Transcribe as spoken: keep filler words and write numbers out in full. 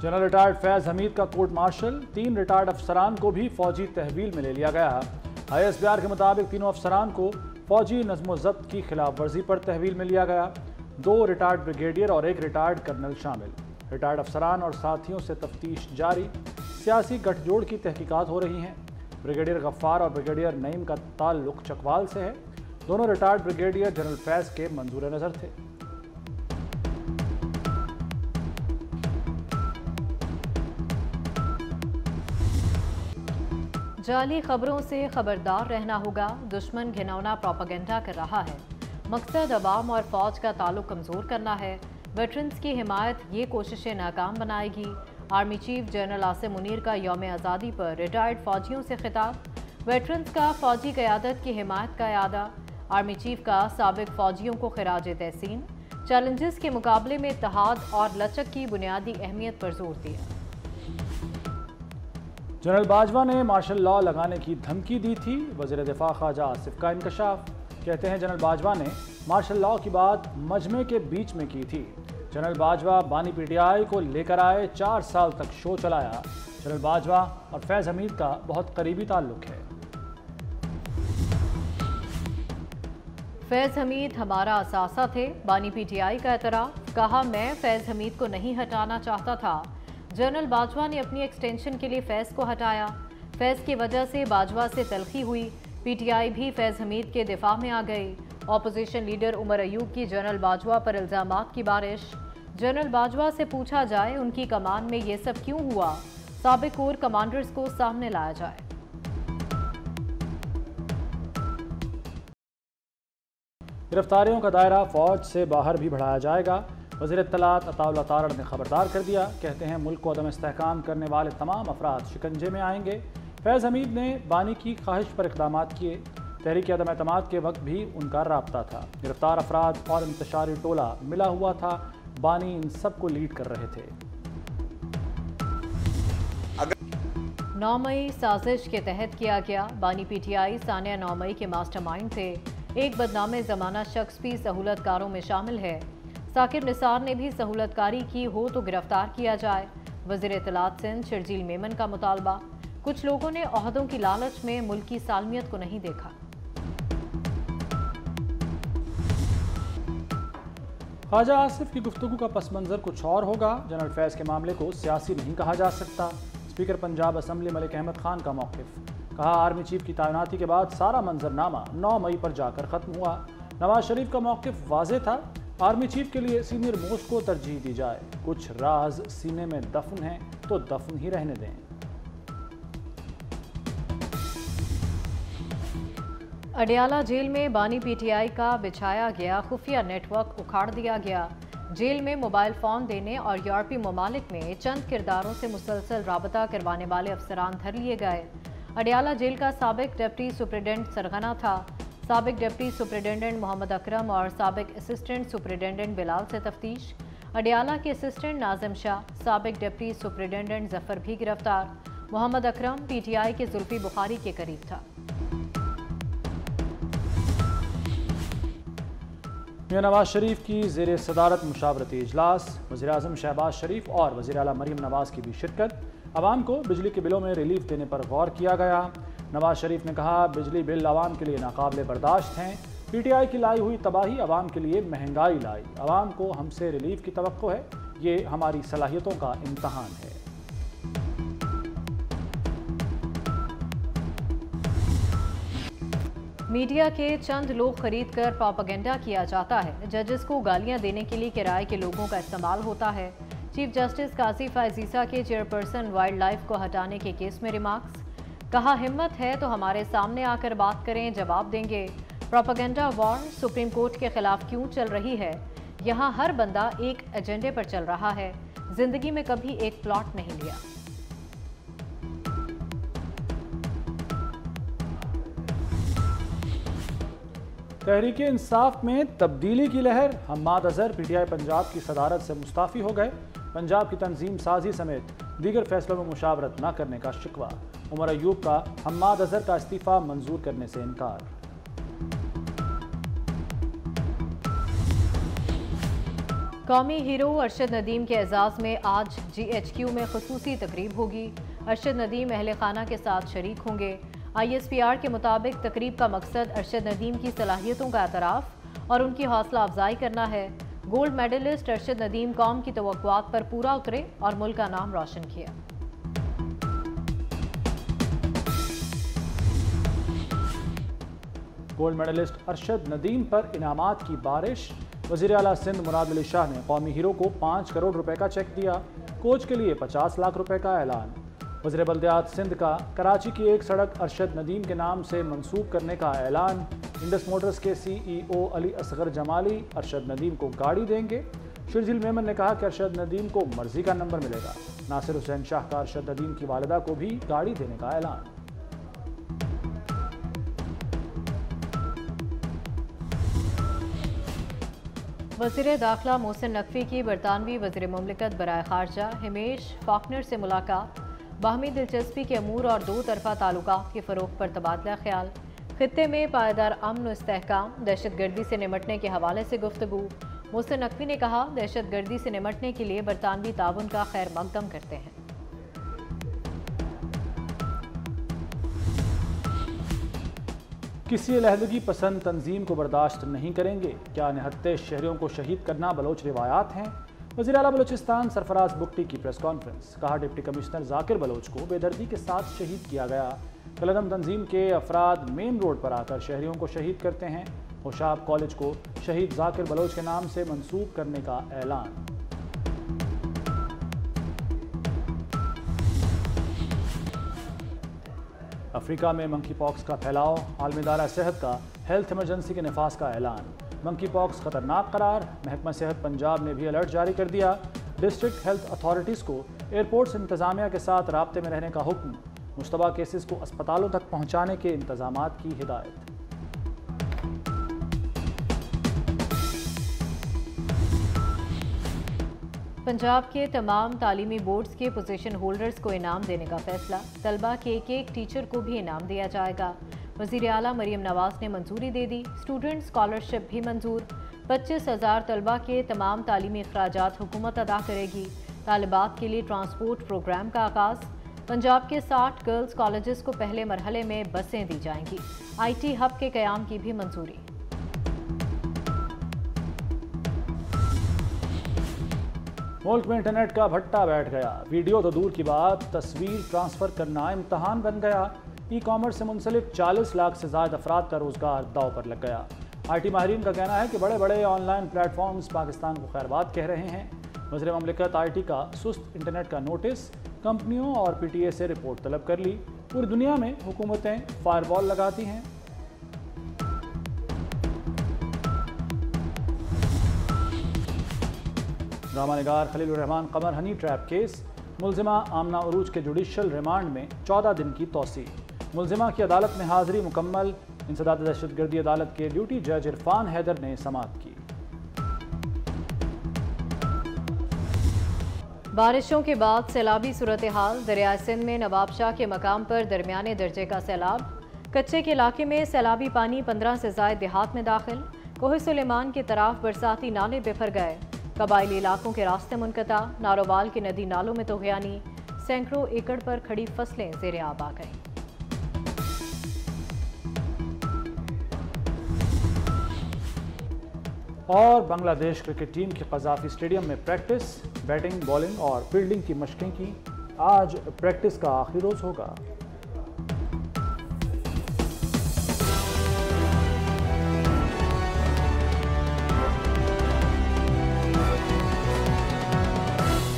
General retired Faiz Hamid का court martial, तीन retired अफसरान को भी फौजी तहवील में ले लिया गया। आई एस बी आर के मुताबिक तीनों अफसरान को फौजी नज़्म ज़ब्त की खिलाफ वर्जी पर तहवील में लिया गया। दो रिटायर्ड ब्रिगेडियर और एक रिटायर्ड कर्नल शामिल। रिटायर्ड अफसरान और साथियों से तफ्तीश जारी, सियासी गठजोड़ की तहकीकात हो रही हैं। ब्रिगेडियर गफ्फार और ब्रिगेडियर नईम का ताल्लुक चकवाल से है। दोनों रिटायर्ड ब्रिगेडियर जनरल फैज के मंजूर नज़र थे। जाली खबरों से खबरदार रहना होगा। दुश्मन घिनौना प्रोपेगेंडा कर रहा है। मकसद अवाम और फौज का ताल्लुक कमज़ोर करना है। वेटरन्स की हिमायत ये कोशिशें नाकाम बनाएगी। Army chief general Asim Munir का यौम आज़ादी पर रिटायर्ड फौजियों से खिताब। वेटरन्स का फौजी क़यादत की हिमायत का यादा। आर्मी चीफ का साबिक फौजियों को खिराज तहसीन। चैलेंजेस के मुकाबले में इत्तेहाद और लचक की बुनियादी अहमियत पर जोर दिया। जनरल बाजवा ने मार्शल लॉ लगाने की धमकी दी थी। वज़ीर दिफा ख्वाजा आसिफ का इंकशाफ। कहते हैं जनरल बाजवा ने मार्शल लॉ की बात मजमे के बीच में की थी। जनरल बाजवा बानी पी टी आई को लेकर आए, चार साल तक शो चलाया। जनरल बाजवा और फैज हमीद का बहुत करीबी ताल्लुक है। फैज हमीद हमारा असासा थे। बानी पी टी आई का एतराफ़। कहा मैं फैज हमीद को नहीं हटाना चाहता था। जनरल बाजवा ने अपनी एक्सटेंशन के लिए फैज को हटाया। फैज की वजह से बाजवा से तलखी हुई। पीटीआई भी फैज हमीद के दिफा में आ गई। ऑपोजिशन लीडर उमर अयूब की जनरल बाजवा पर इल्जामात की बारिश। जनरल बाजवा से पूछा जाए उनकी कमान में ये सब क्यों हुआ। साबिक कोर कमांडर्स को सामने लाया जाए। गिरफ्तारियों का दायरा फौज से बाहर भी बढ़ाया जाएगा। वज़ीर इत्तलात अताउल्लाह तारड़ ने खबरदार कर दिया। कहते हैं मुल्क को अदम इस्तेहकाम करने वाले तमाम अफराद शिकंजे में आएंगे। फैज़ हमीद ने बानी की ख्वाहिश पर इक़दामात किए। तहरीक अदम एतमाद के वक्त भी उनका राब्ता था। गिरफ्तार अफराद और इंतशारी टोला मिला हुआ था। बानी इन सब को लीड कर रहे थे। नौ मई साजिश के तहत किया गया। बानी पी टी आई सानिया नौ मई के मास्टरमाइंड थे। एक बदनामे ज़माना शख्स भी सहूलतकारों में शामिल है। साकिब निसार ने भी सहूलतकारी की हो तो गिरफ्तार किया जाए। वज़ीर इत्तलात सिंध शर्जील मेमन का मुतालबा। कुछ लोगों ने ओहदों की लालच में मुल्क की सालमियत को नहीं देखा। ख्वाजा आसिफ की गुफ्तगू का पस मंज़र कुछ और होगा। जनरल फैज़ के मामले को सियासी नहीं कहा जा सकता। स्पीकर पंजाब असम्बली मलिक अहमद खान का मौक़िफ़। कहा आर्मी चीफ की तैनाती के बाद सारा मंजरनामा नौ मई पर जाकर ख़त्म हुआ। नवाज शरीफ का मौक़िफ़ वाज़े था। आर्मी चीफ के लिए सीनियर मोस्ट को तरजीह दी जाए। कुछ राज सीने में दफन हैं तो दफन ही रहने दें। अडियाला जेल में बानी पी टी आई का बिछाया गया खुफिया नेटवर्क उखाड़ दिया गया। जेल में मोबाइल फ़ोन देने और यूरोपीय ममालिक में चंद किरदारों से मुसलसल राबता करवाने वाले अफसरान धर लिए गए। अडियाला जेल का साबिक डिप्टी सुपरिटेंडेंट सरगना था। साबिक डिप्टी सुपरिटेंडेंट मोहम्मद अकरम और साबिक असिस्टेंट सुपरिटेंडेंट बिलाल से तफ्तीश। अडियाला के असिस्टेंट नाजिम शाह, साबिक डिप्टी सुपरिटेंडेंट जफर भी गिरफ्तार। Mohammad Akram P T I के जुल्फी बुखारी के करीब था। मियां नवाज शरीफ की ज़ेर सदारत मुशावरती इजलास। वज़ीर आज़म शहबाज शरीफ और वज़ीर आला मरीम नवाज की भी शिरकत। आवाम को बिजली के बिलों में रिलीफ देने पर गौर किया गया। नवाज शरीफ ने कहा बिजली बिल आवाम के लिए नाकाबिले बर्दाश्त हैं। पी टी आई की लाई हुई तबाही आवाम के लिए महंगाई लाई। आवाम को हमसे रिलीफ की तवक्को है। ये हमारी सलाहियतों का इम्तहान है। मीडिया के चंद लोग खरीद कर प्रोपेगेंडा किया जाता है। जजेस को गालियां देने के लिए किराए के लोगों का इस्तेमाल होता है। चीफ जस्टिस काजी फायजीसा के चेयरपर्सन वाइल्ड लाइफ को हटाने के केस में रिमार्क्स। कहा हिम्मत है तो हमारे सामने आकर बात करें, जवाब देंगे। प्रोपेगेंडा वॉर सुप्रीम कोर्ट के खिलाफ क्यों चल रही है। यहाँ हर बंदा एक एजेंडे पर चल रहा है। जिंदगी में कभी एक प्लॉट नहीं लिया। तहरीक इंसाफ में तब्दीली की लहर। Hammad Azhar P T I Punjab की सदारत से मुस्ताफ़ी हो गए। पंजाब की तंजीम साजी समेत दीगर फैसलों में मुशावरत न करने का शिकवा। उमर अयूब का हम्माद अजहर का इस्तीफ़ा मंजूर करने से इनकार। कौमी हीरो अरशद नदीम के एजाज़ में आज जी एच क्यू में खुसूसी तकरीब होगी। अरशद नदीम अहले खाना के साथ शरीक होंगे। आई एस पी आर के मुताबिक तकरीब का मकसद अरशद नदीम की सलाहियतों का एतराफ़ और उनकी हौसला अफजाई करना है। गोल्ड मेडलिस्ट अरशद नदीम कौम की तवक्कुआत पर पूरा उतरे और मुल्क का नाम रोशन किया। गोल्ड मेडलिस्ट अरशद नदीम पर इनामात की बारिश। वज़ीर आला सिंध मुराद अली शाह ने कौमी हीरो को पाँच करोड़ रुपए का चेक दिया। कोच के लिए पचास लाख रुपए का ऐलान। वज़ीर बल्दियात सिंध का कराची की एक सड़क अरशद नदीम के नाम से मंसूब करने का ऐलान। इंडस मोटर्स के सी ई ओ अली असगर जमाली अरशद नदीम को गाड़ी देंगे। शर्जील मेमन ने कहा कि अरशद नदीम को मर्जी का नंबर मिलेगा। नासिर हुसैन शाह का अरशद नदीम की वालिदा को भी गाड़ी देने का ऐलान। वज़ीर दाखिला मोहसिन नकवी की बरतानवी वज़ीर मुमलिकत बराए खारजा हिमेश फॉकनर से मुलाकात। बाहमी दिलचस्पी के अमूर और दो तरफा ताल्लुकात के फ़रोग़ पर तबादला ख्याल। खित्ते में पायदार अमन व इस्तेहकाम, दहशत गर्दी से निमटने के हवाले से गुफ्तगू। मोहसिन नकवी ने कहा, दहशत गर्दी से निमटने के लिए बरतानवी ताउन का खैर मकदम करते हैं। किसी अलहदगी पसंद तंजीम को बर्दाश्त नहीं करेंगे। क्या निहत्ते शहरियों को शहीद करना बलोच रिवायात हैं? वज़ीर आला बलूचिस्तान सरफराज बुगटी की प्रेस कॉन्फ्रेंस। कहा, डिप्टी कमिश्नर जाकिर बलोच को बेदर्दी के साथ शहीद किया गया। कलदम तंजीम के अफराद मेन रोड पर आकर शहरियों को शहीद करते हैं। होशाब कॉलेज को शहीद जाकिर बलोच के नाम से मंसूब करने का ऐलान। अफ्रीका में मंकी पॉक्स का फैलाव। आलमी इदारा सेहत का हेल्थ इमरजेंसी के नफाज का ऐलान। मंकी पॉक्स खतरनाक करार। महकमा सेहत पंजाब ने भी अलर्ट जारी कर दिया। डिस्ट्रिक्ट हेल्थ अथॉरिटीज़ को एयरपोर्ट्स इंतजामिया के साथ राब्ते में रहने का हुक्म। मुश्तबा केसेस को अस्पतालों तक पहुँचाने के इंतजामात की हिदायत। पंजाब के तमाम तालीमी बोर्ड्स के पोजीशन होल्डर्स को इनाम देने का फैसला। तलबा के एक एक टीचर को भी इनाम दिया जाएगा। वज़ीर आला मरियम नवाज ने मंजूरी दे दी। स्टूडेंट स्कॉलरशिप भी मंजूर। पच्चीस हज़ार तलबा के तमाम तालीमी अखराजात हुकूमत अदा करेगी। तालिबात के लिए ट्रांसपोर्ट प्रोग्राम का आगाज़। पंजाब के साठ गर्ल्स कॉलेजेस को पहले मरहले में बसें दी जाएंगी। आई टी हब के क़याम की भी मंजूरी। मुल्क में इंटरनेट का भट्टा बैठ गया। वीडियो तो दूर की बात, तस्वीर ट्रांसफ़र करना इम्तहान बन गया। ई कॉमर्स से मुंसलिक चालीस लाख से ज़ायद अफराद का रोज़गार दाव पर लग गया। आई टी माहिरीन का कहना है कि बड़े बड़े ऑनलाइन प्लेटफॉर्म्स पाकिस्तान को खैरबाद कह रहे हैं। वज़ीर मुमलिकत आई टी का सुस्त इंटरनेट का नोटिस। कंपनियों और पी टी ए से रिपोर्ट तलब कर ली। पूरी दुनिया में हुकूमतें फायरवॉल लगाती हैं। ड्रामा निगार Khalilur Rahman Qamar honey trap case. मुलजिमा आमना उरूज के जुडिशल रिमांड में चौदह दिन की तौसी। मुलजिमा की अदालत में हाजिरी मुकम्मल। इंसदाद दहशतगर्दी अदालत के ड्यूटी जज इरफान हैदर ने समाअत की। बारिशों के बाद सैलाबी सूरत हाल। दरिया सिंध में नवाब शाह के मकाम पर दरमियाने दर्जे का सैलाब। कच्चे के इलाके में सैलाबी पानी पंद्रह से ज़ायद देहात में दाखिल। कोहे सुलेमान की तरफ बरसाती नाले बिफर गए। कबायली इलाकों के रास्ते मुनक़ता। नारोवाल के नदी नालों में तोग़यानी। सैकड़ों एकड़ पर खड़ी फसलें ज़ेरे आब आ गईं। और बांग्लादेश क्रिकेट टीम की क़ज़ाफ़ी स्टेडियम में प्रैक्टिस। बैटिंग, बॉलिंग और फील्डिंग की मशक़ें की। आज प्रैक्टिस का आखिरी रोज़ होगा।